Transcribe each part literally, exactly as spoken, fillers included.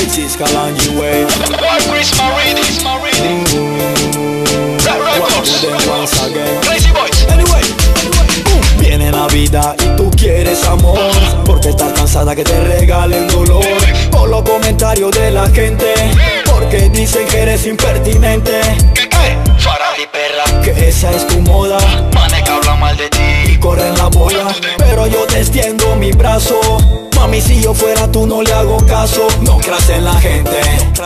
This is Kalanji Wave. Why Chris Maridi? Red Records. Them once again. Crazy Boys. Anyway, uh, viene Navidad y tú quieres amor, porque estás cansada que te regalen dolor por los comentarios de la gente, porque dicen que eres impertinente. ¿Qué qué? Faradi perra. Que esa es tu moda Manes que hablan mal de ti. y corren la bola, pero yo te extiendo mi brazo. Mami, si yo fuera tú no le hago caso. No creas en la gente,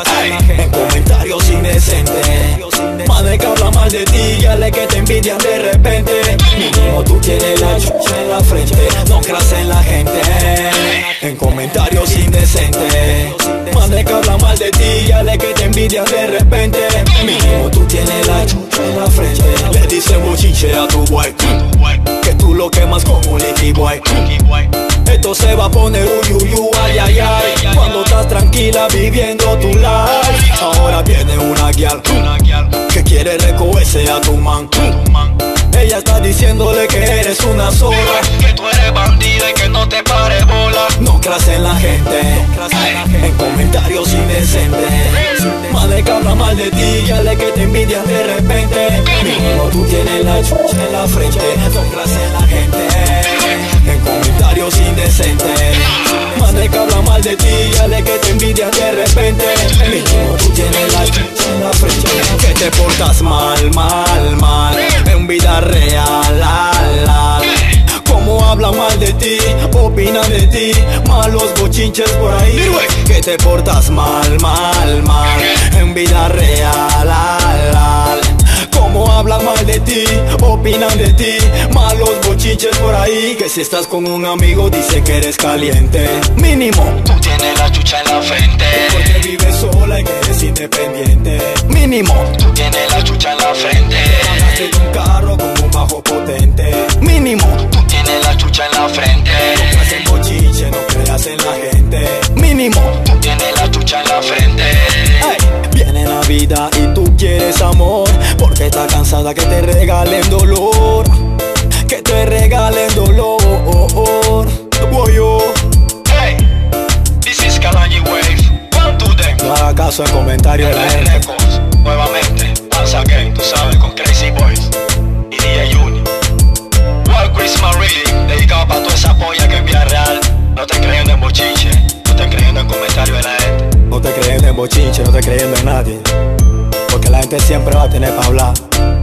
en comentarios indecentes. Madre que habla mal de ti, ya le que te envidian de repente. Mínimo tú tienes la chucha en la frente. No creas en la gente, en comentarios indecentes. Madre que habla mal de ti, ya le que te envidian de repente. Mínimo tú tienes la chucha en la frente. Le dicen bochinche a tu boy, que tú lo quemas como un licky boy. Esto se va a poner uyuyu, ay, ay, ay, cuando estás tranquila viviendo tu life. Ahora viene una guial que quiere recogerse a tu man. Ella está diciéndole que eres una sola, que tú eres bandida y que no te pares bola. no creas en la gente, en comentarios indecentes. Madre que habla mal de ti, ya le que te envidia de repente. Mínimo tú tienes la chucha en la frente. No creas en la gente, en comentarios indecentes. Madre que habla mal de ti, ya le que te envidia de repente. Mínimo tú tienes la chucha en la frente. Que te portas mal, mal, mal en vida real, al, al. Como hablan mal de ti, opinan de ti, malos bochinches por ahí. Que te portas mal, mal, mal en vida real, al, al. Como hablan mal de ti, opinan de ti, malos bochinches por ahí. Que si estás con un amigo dice que eres caliente. Mínimo Tú tienes la chucha en la frente. porque vives sola y que eres independiente. Mínimo Tú tienes la chucha en la frente. pagaste un carro con un bajo potente. Mínimo Tú tienes la chucha en la frente. no creas en bochinche, no creas en la gente. Mínimo Tú tienes la chucha en la frente. Ay, viene Navidad y tú quieres amor, porque estás cansada que te regalen dolor, que te regalen dolor. Voy yo. Hey, this is Kalanji Wave. One to them. No haga caso en comentarios de la Red gente. Records. Nuevamente, once again, tú sabes, con Crazy Boys y D J Uni. Wild Chris Maridi, dedicado para toda esa polla que en vida real no te creyendo en bochinche, no te creyendo en comentarios de la gente. No te creyendo en bochinche, no te creyendo en nadie, porque la gente siempre va a tener para hablar.